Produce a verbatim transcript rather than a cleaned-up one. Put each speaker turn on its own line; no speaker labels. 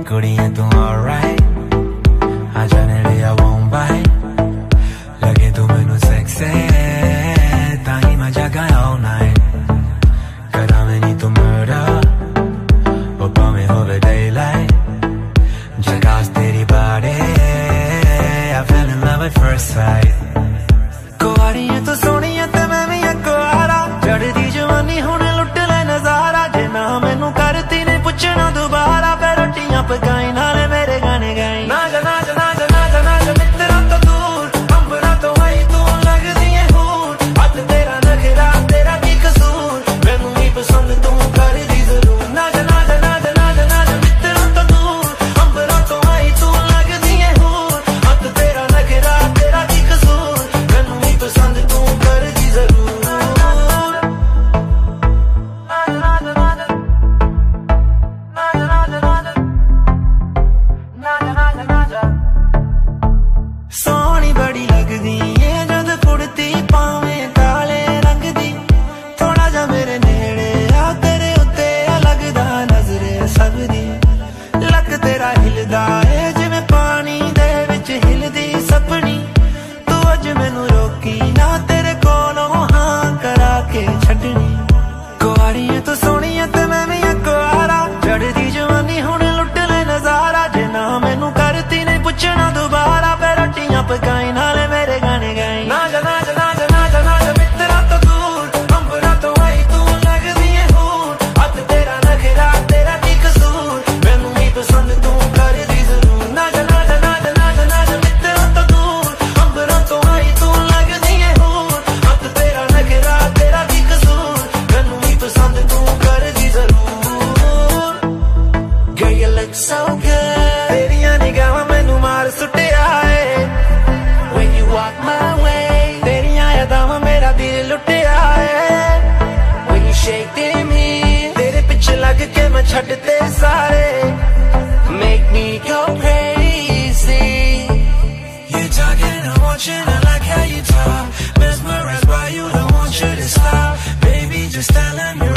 कुड़ियां तू alright, आ जाने लिया won't bite, लगे तू मैनू sexy, ताही मैं जगा all night, करा मैं नी तू murder, वो पामे होवे daylight, जगास तेरी body, I fell in love at first sight. कुआरियां तू सोनियां ते मैं भी कुआरा, चढ़दी जवानी हुण लुट ले नजारा, जे ना मैनू करती ने पुछना दोबारा, फिर रोटियां पकाई नाले मेरे गाने गाई। ना जा ना जा ना जा ना जा ना जा मित्रा तो दूर, अंबरा तो आई तू लगदी है हूर, हद तेरा नखरा तेरा की कसूर, मैनू ही पसंद तू कर दी जरूर। ना जा ना जा ना जा ना जा ना जा मित्रा तो दूर, अंबरा तो आई तू लगदी है हूर, हद तेरा नखरा तेरा की कसूर, मैनू ही पसंद तू कर दी जरूर। सोहनी बड़ी लगदी है जद कुड़ती पावे काले रंग दी, थोड़ा जा मेरे नेड़े आ तेरे उत्ते लगदा नजरे सब दी, लक तेरा हिलदा है जिवें पानी दे विच हिलदी सपनी, तू अज मैनू रोकी ना तेरे कोलों हां करा के छड्डनी। कुआरियां तू सोहनियां ते मैं भी कुआरा, चढ़दी जवानी हुण लुट ले नजारा, जे ना मैनू करती ने पुछना दोबारा, फिर रोटियां पकाई नाले मेरे गाने गाई। ना जा ना जा ना जा ना जा ना जा मित्रा तो दूर, अंबरा तो आई तू लगदी है हूर, हद तेरा नखरा तेरा की कसूर, मैनू ही पसंद तू कर दी जरूर। ना जा ना जा ना जा ना जा ना जा मित्रा तो दूर, अंबरा तो आई तू लगदी है हूर, हद तेरा नखरा तेरा की कसूर, मैनू ही पसंद तू कर दी जरूर। Girl you look so good, तेरियां निगाहां मैनू मार सुटिया है, when you walk my way, तेरियां यादां मेरा दिल लुटिया है, when you shake me, तेरे पिछे लग के मैं छड्डते सारे, make me go crazy. You talking, I'm watching, I like how you talk, mesmerized by you, don't want you to stop, baby just tell them you're